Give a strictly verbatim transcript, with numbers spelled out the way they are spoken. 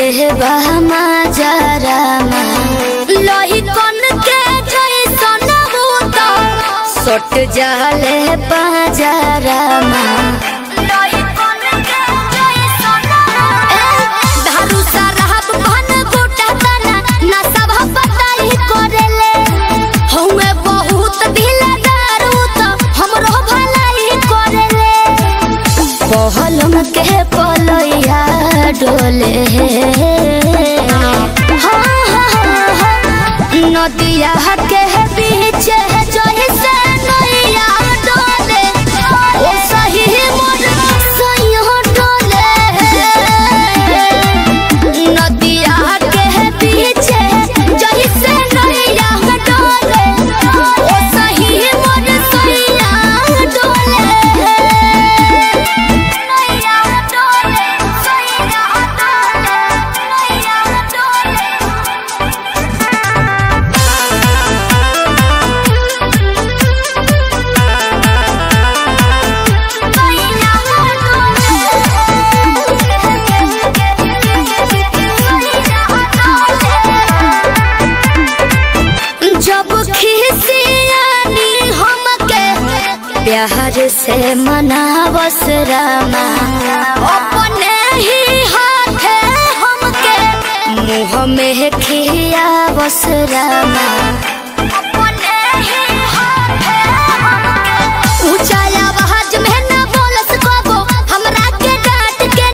बहमा जरामा लोही कन के जैसन बूता सट जाले बाजारामा लोही कन के जैसन धारू सरहब भन गोटा तना ना सब बताई करेले हउए बहुत दिलदार तो हमरो भलाई करेले पहलम के पलैया डोले नदिया के बीच जैसे नैया डोले ओ सही मोर सैया डोले नदिया के बीच जैसे नैया डोले ओ सही मोर सैया डोले नैया डोले सैया डोले नैया डोले जब खिसियानी हमके प्यार से मनावस रामा अपने ही हाथे हमके मुँह में खियावस रामा।